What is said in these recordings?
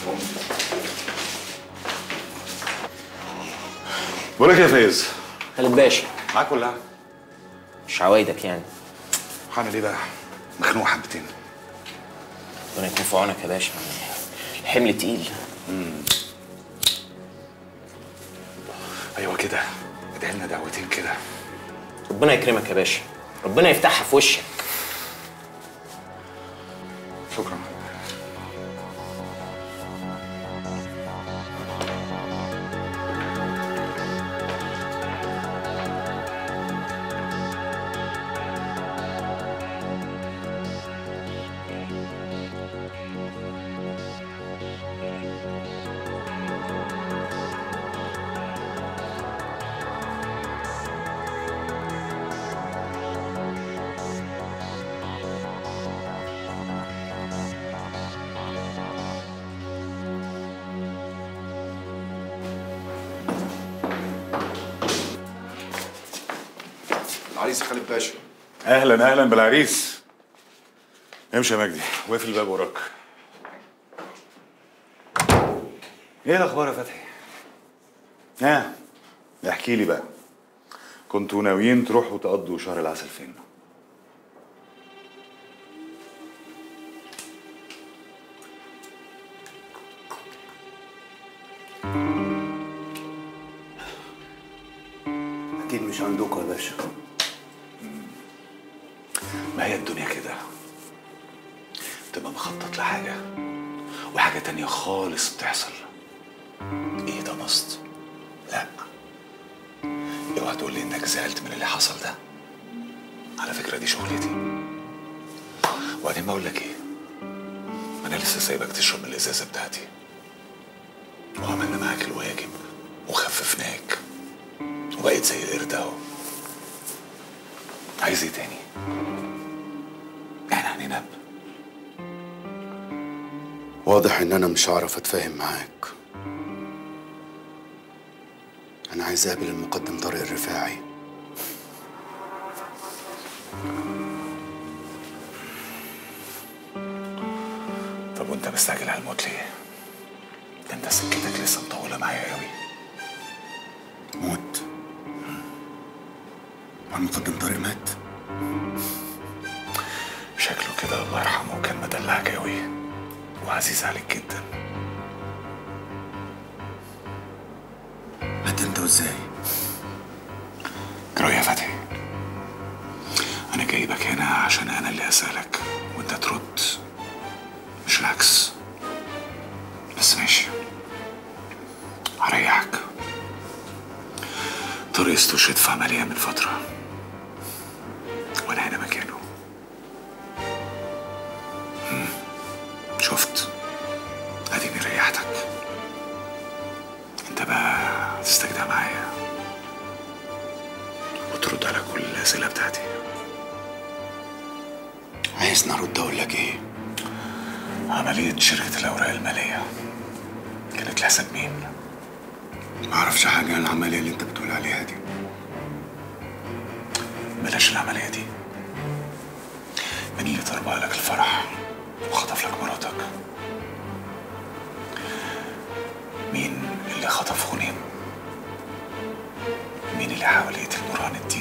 بقول لك يا فايز. خالد باشا. معاك ولا؟ مش عوايدك يعني. هعمل ايه بقى؟ مخنوق حبتين. ربنا يكون في عونك يا باشا، الحمل تقيل. ايوه كده، ادعي لنا دعوتين كده. ربنا يكرمك يا باشا، ربنا يفتحها في وشك. شكرا. العريس خالد باشا. اهلا اهلا بالعريس. امشي يا مجدي، واقفل الباب وراك. ايه الاخبار يا فتحي؟ ها احكي لي بقى، كنتوا ناويين تروحوا تقضوا شهر العسل فين؟ اكيد مش عندكم يا باشا. ما هي الدنيا كده، تبقى مخطط لحاجة وحاجة تانية خالص بتحصل. ايه ده نصت؟ لا، اوعى تقول لي انك زعلت من اللي حصل ده. على فكرة دي شغلتي. وبعدين بقول لك ايه، انا لسه سايبك تشرب من الازازة بتاعتي، وعملنا معاك الواجب وخففناك وبقيت زي القرد اهو. عايز ايه تاني؟ احنا هننام. واضح ان انا مش هعرف اتفاهم معاك. انا عايز اقابل المقدم طارق الرفاعي. طب وانت مستعجل على الموت ليه؟ ده انت سكتك لسه مطولة معايا قوي. موت؟ والمقدم طارق مات؟ شكله كده الله يرحمه كان مدلعك قوي وعزيز عليك جدا. مات انت وازاي؟ جرى يا فتحي، انا جايبك هنا عشان انا اللي اسالك وانت ترد، مش العكس. بس ماشي، هريحك. طارق استشهد في عملية من فترة وانا هنا مكانه. شفت؟ اديني ريحتك. انت بقى تستجدع معايا وترد على كل الاسئله بتاعتي. عايزني ارد اقول لك ايه؟ عمليه شركه الاوراق الماليه كانت لحساب مين؟ ما اعرفش حاجه عن العمليه اللي انت بتقول عليها دي. بلاش العمليه دي. مين اللي طربق لك الفرح وخطف لك مراتك؟ مين اللي خطف غنيم؟ مين اللي حاول يقتل نورهان الديب؟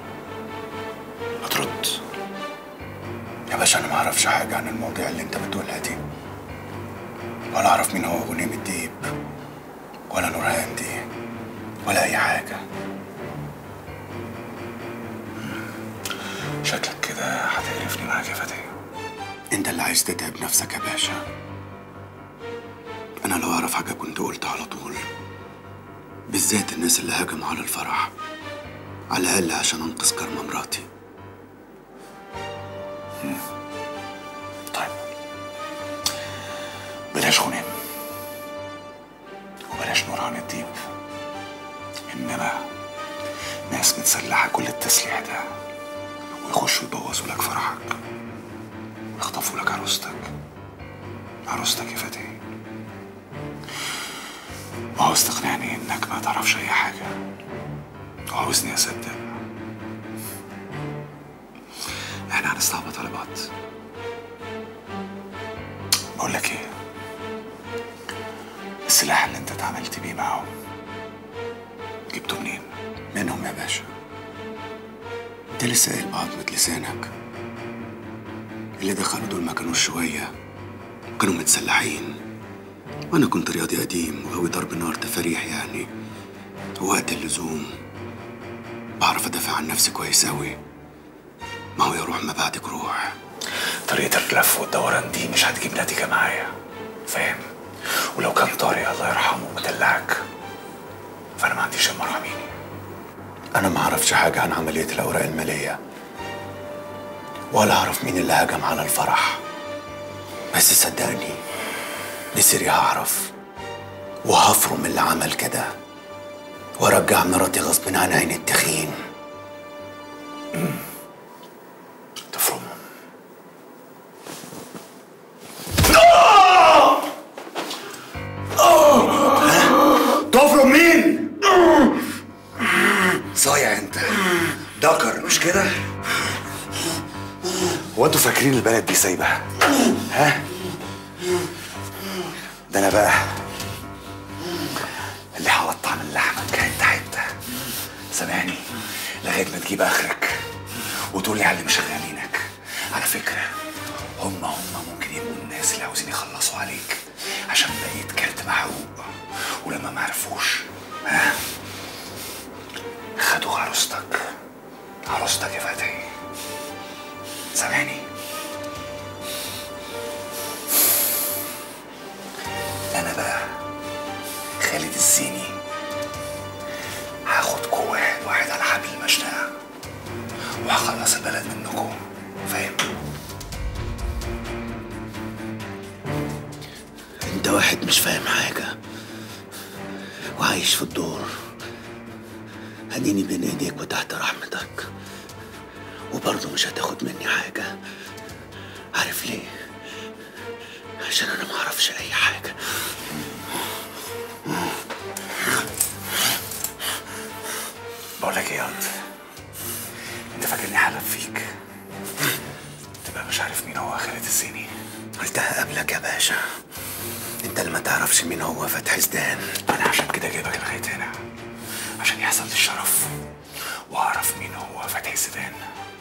هترد؟ يا باشا انا ما اعرفش حاجه عن المواضيع اللي انت بتقولها دي، ولا اعرف مين هو غنيم الديب ولا نورهان دي ولا اي حاجه. شكلك كده هتقرفني معاك يا فتحي. انت اللي عايز تتعب نفسك يا باشا. انا لو اعرف حاجه كنت قلت على طول، بالذات الناس اللي هاجموا على الفرح، على الاقل عشان انقذ كرم مراتي. طيب بلاش غنيم وبلاش نورهان الديب، انما ناس متسلحه كل التسليح ده ويخشوا يبوظوا لك فرحك ويخطفوا لك عروستك. عروستك يا فتحي، وعاوز تقنعني انك ما تعرفش اي حاجه وعاوزني اصدق. احنا هنستعبط على بعض. بقول لك ايه، السلاح اللي انت اتعاملت بيه معاهم جبته منين؟ منهم يا باشا. انت لسه قايل بعضمة لسانك. اللي دخلوا دول ما كانوش شوية، كانوا متسلحين، وانا كنت رياضي قديم وغاوي ضرب نار تفاريح يعني. وقت اللزوم بعرف ادافع عن نفسي كويس اوي. ما هو يا روح ما بعدك روح. طريقة اللف والدوران دي مش هتجيب نتيجة معايا، فاهم؟ ولو كان طارق الله يرحمه مدلعك، فأنا ما عنديش المرحميني. انا ما اعرفش حاجة عن عملية الاوراق المالية، ولا اعرف مين اللي هجم على الفرح، بس صدقني نسيري هعرف وهفرم اللي عمل كده وارجع مراتي غصب عن عين التخين. تفرمهم؟ تفرم مين؟ صايع انت، دكر مش كده؟ هو انتوا فاكرين البلد دي سايبة؟ ها؟ ده انا بقى اللي هقطع من لحمك حتة حتة، سامعني؟ لغاية ما تجيب اخرك وتقول لي على اللي مشغلينك. على فكرة هم ممكن يبقوا الناس اللي عاوزين يخلصوا عليك عشان بقيت كارت محروق، ولما ما عرفوش ها خدوا عروستك. عروستك يا فتحي، سامعني؟ انا بقى خالد الزيني هاخدكوا واحد واحد على حبل المشنقة وهخلص البلد منكم، فاهم؟ انت واحد مش فاهم حاجة وعايش في الدور. اديني بين ايديك وتحت رحمتك، وبرضه مش هتاخد مني حاجة. عارف ليه؟ عشان انا ما اعرفش اي حاجة. بقول لك ايه يا انت فاكرني حلف فيك تبقى مش عارف مين هو خالد الزيني؟ قلتها قبلك يا باشا، انت اللي ما تعرفش مين هو فتحي زدان. انا عشان كده جايبك لغايه هنا، عشان يحصل لي الشرف واعرف مين هو فتحي زدان.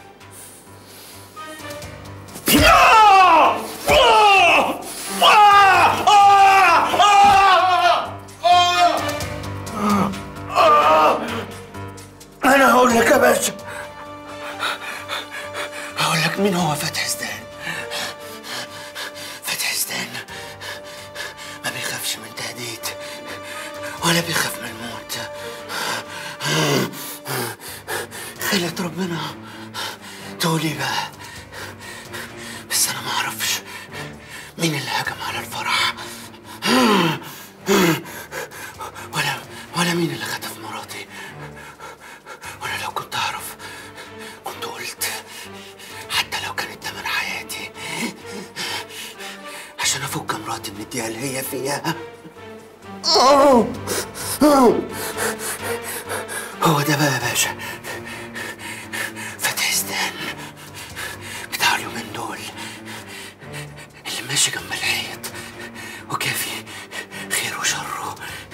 انا هقول لك يا باشا، هقول لك مين هو فتحي زدان. فتحي زدان ما بيخافش من تهديد ولا بيخاف من الموت. خلة ربنا تقولي بقى، بس انا ما اعرفش مين اللي هجم على الفرح ولا مين اللي خطف مراتي. وانا لو كنت اعرف كنت قلت، حتى لو كانت تمن حياتي، عشان افك مراتي من الدقيقة اللي هي فيها. هو ده بقى يا باشا فتحي زدان بتاع اليومين دول، اللي ماشي جنب الحيط وكافي خير وشره.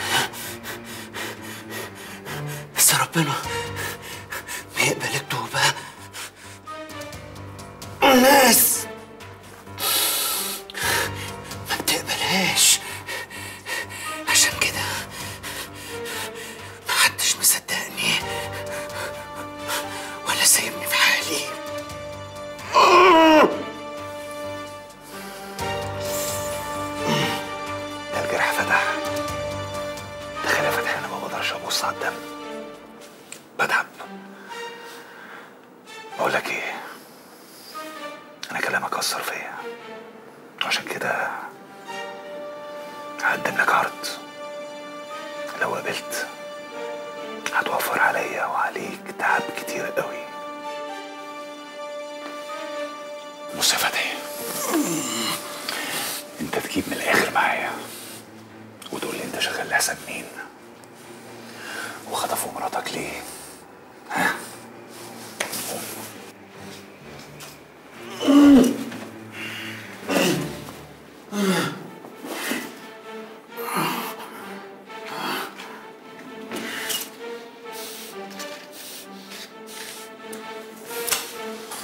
بس ربنا بيقبل التوبة، الناس ما بتقبلهاش. عشان كده محدش مصدقني ولا سايبني في حالي. ده الجرح فتح. تخيل يا فتحي انا ما بقدرش ابص على الدم، بتعب. بقول لك ايه، انا كلامك اثر فيا، عشان كده هقدم لك عرض. لو قبلت هتوفر عليا وعليك تعب كتير قوي. بص يا فتحي، انت تجيب من الاخر معايا وتقول لي انت شغال لحساب مين وخطفوا مراتك ليه، ها؟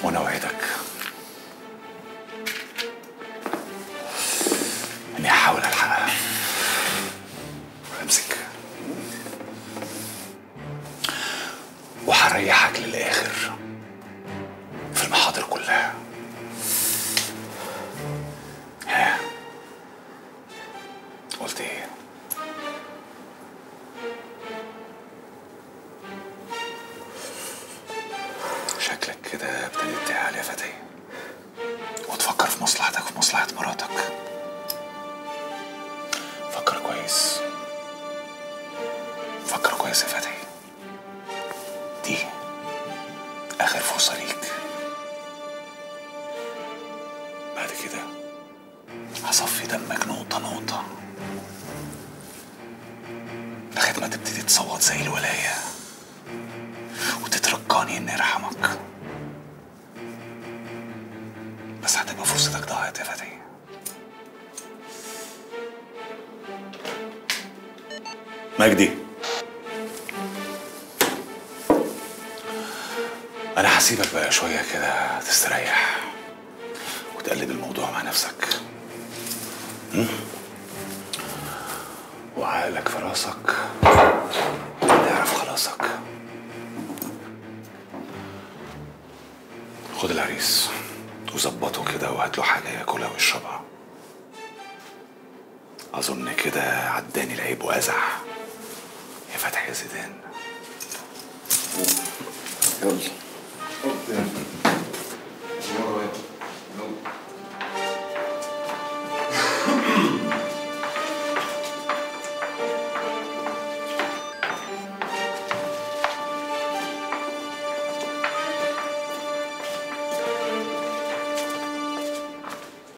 وانا اوعدك اني هحاول الحقها. امسك وهريحك للاخر في المحاضر كلها. ها قلت ايه؟ شكلك كده ابتديت تعالى يا فتى وتفكر في مصلحتك وفي مصلحة مراتك. فكر كويس، فكر كويس يا فتى. دي آخر فرصة ليك. بعد كده هصفي دمك نقطة نقطة لغاية ما تبتدي تصوت زي الولاية وتترجاني إني أرحمك. بس هتبقى فرصتك ضاعت يا فتى. مجدي، أنا هسيبك بقى شوية كده تستريح وتقلب الموضوع مع نفسك. وعقلك في راسك تعرف خلاصك. خد العريس وظبطه كده وهات له حاجة ياكلها ويشربها. أظن كده عداني العيب وأزع يا فتحي يا زيدان. يلا.